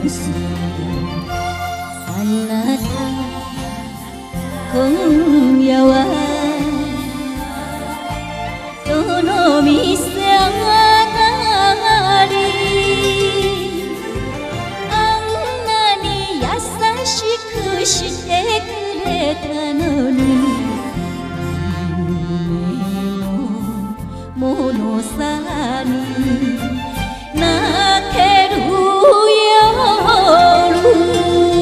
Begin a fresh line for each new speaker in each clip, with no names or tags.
すあなた今夜はどの店上がりあんなに優しくしてくれたのにものさに泣ける夜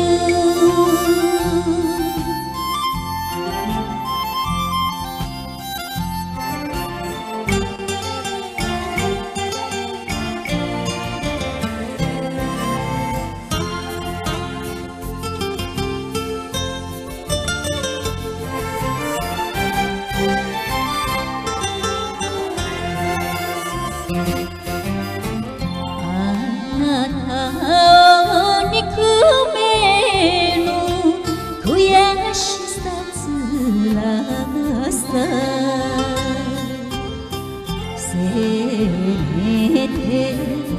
せめて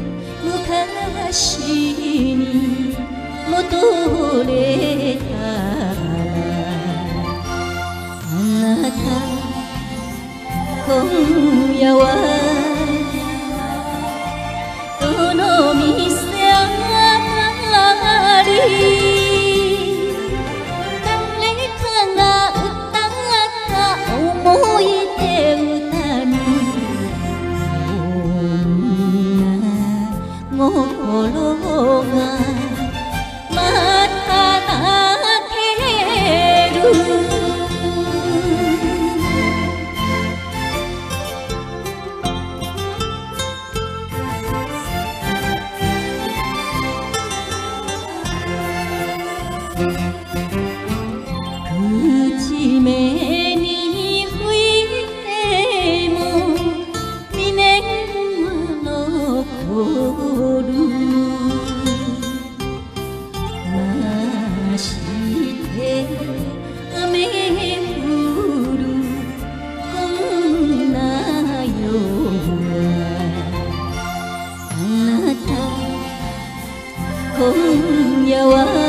昔に戻れたらあなた今夜はどの店上がり思い出歌に心がまた泣ける口目に吹いても未練は残るまして雨降るこんな夜はあなた今夜は